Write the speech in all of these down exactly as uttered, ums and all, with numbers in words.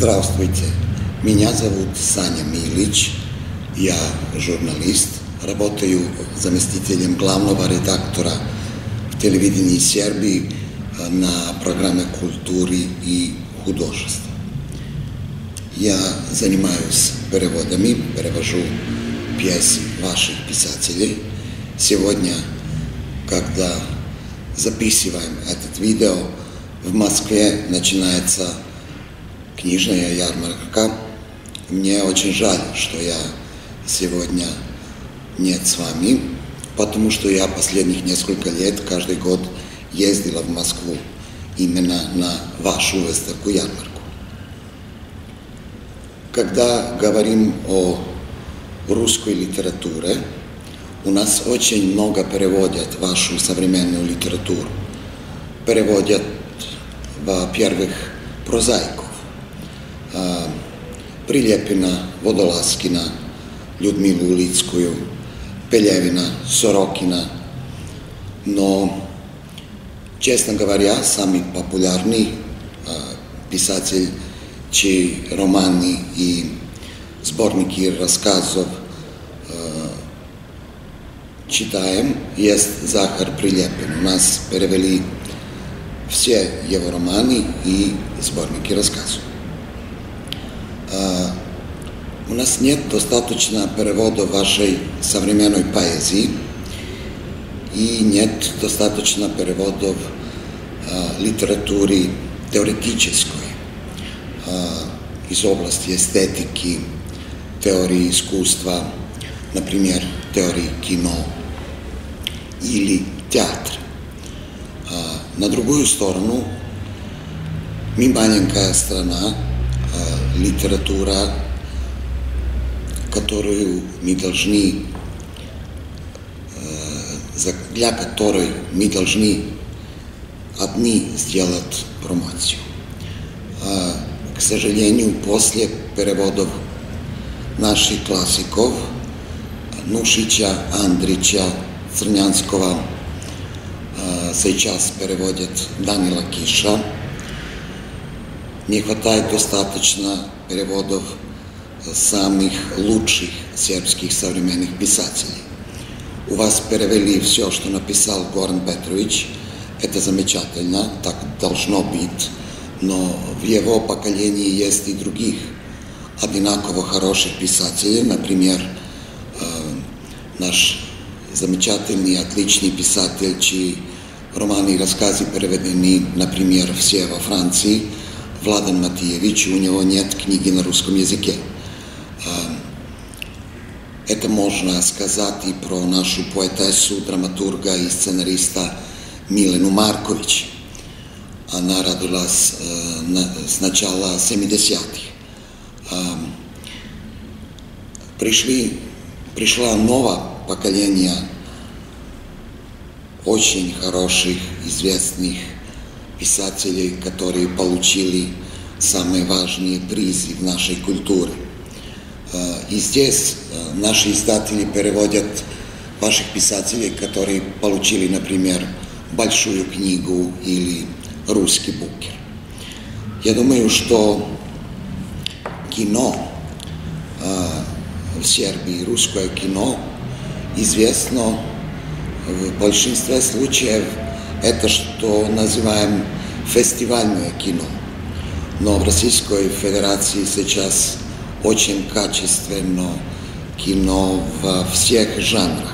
Здравствуйте, меня зовут Саня Милич, я журналист, работаю заместителем главного редактора в телевидении Сербии на программе культуры и художества. Я занимаюсь переводами, перевожу пьесы ваших писателей. Сегодня, когда записываем этот видео, в Москве начинается книжная ярмарка. Мне очень жаль, что я сегодня нет с вами, потому что я последних несколько лет каждый год ездила в Москву именно на вашу выставку-ярмарку. Когда говорим о русской литературе, у нас очень много переводят вашу современную литературу. Переводят, во-первых, прозаиков. Прилепина, Водолазкина, Людмилу Улицкую, Пелевина, Сорокина. Но, честно говоря, самый популярный писатель, чьи романы и сборники рассказов читаем, есть Захар Прилепин. У нас перевели все его романы и сборники рассказов. У нас нет достаточно перевода вашей современной поэзии и нет достаточно переводов литературы теоретической из области эстетики, теории искусства, например, теории кино или театра. На другую сторону, мы маленькая страна, литература, которую мы должны, для которой мы должны одни сделать промоцию. К сожалению, после переводов наших классиков, Нушича, Андрича, Црнянского, сейчас переводят Данила Киша, не хватает достаточно переводов самых лучших сербских современных писателей. У вас перевели все, что написал Горан Петрович. Это замечательно, так должно быть. Но в его поколении есть и других одинаково хороших писателей. Например, наш замечательный, отличный писатель, чьи романы и рассказы переведены, например, все во Франции, Владан Матиевич, у него нет книги на русском языке. Это можно сказать и про нашу поэтессу, драматурга и сценариста Милену Маркович. Она родилась с начала семидесятых. Пришли, пришло новое поколение очень хороших, известных писателей, которые получили самые важные призы в нашей культуре. И здесь наши издатели переводят ваших писателей, которые получили, например, большую книгу или русский букер. Я думаю, что кино в Сербии, русское кино, известно в большинстве случаев это, что называем фестивальное кино. Но в Российской Федерации сейчас очень качественно кино во всех жанрах.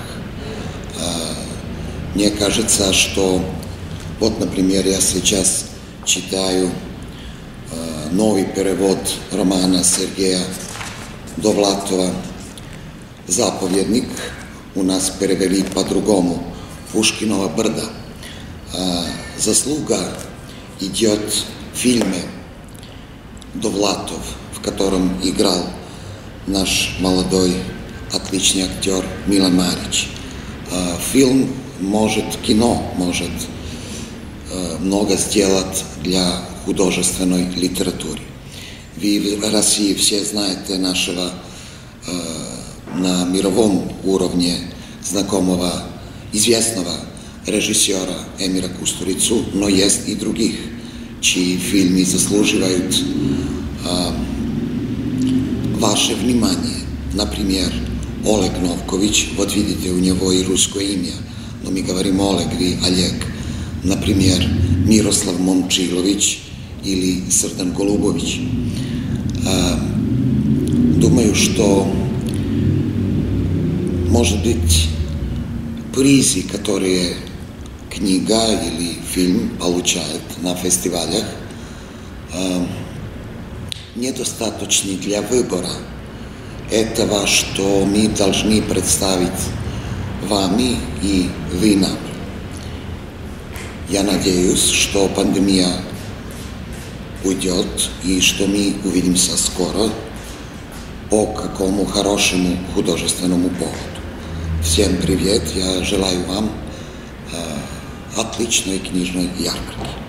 Мне кажется, что вот, например, я сейчас читаю новый перевод романа Сергея Довлатова «Заповедник». У нас перевели по-другому «Пушкинова брда». Заслуга идет в фильме «Довлатов», в котором играл наш молодой, отличный актер Милан Марич. Фильм может, кино может много сделать для художественной литературы. Вы в России все знаете нашего на мировом уровне знакомого, известного режиссера Эмира Кустурицу, но есть и других, чьи фильмы заслуживают ваше внимание. Например, Олег Новкович, вот видите, у него и русское имя, но мы говорим Олег, вы Олег. Например, Мирослав Момчилович или Срдан Голубович. Думаю, что, может быть, призы, которые книга или фильм получает на фестивалях, недостаточны для выбора этого, что мы должны представить вами и вы нам. Я надеюсь, что пандемия уйдет и что мы увидимся скоро по какому хорошему художественному поводу. Всем привет, я желаю вам э, отличной книжной ярмарки.